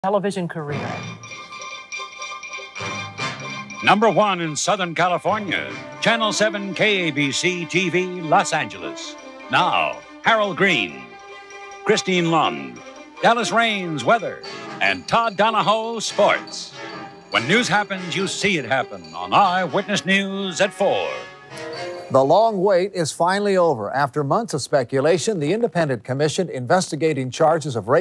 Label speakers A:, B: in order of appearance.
A: television career.
B: Number 1 in Southern California, Channel 7 KABC TV, Los Angeles. Now, Harold Green, Christine Lund, Dallas Raines, weather, and Todd Donahoe, sports. When news happens, you see it happen on Eyewitness News at 4.
C: The long wait is finally over. After months of speculation, the independent commission investigating charges of rape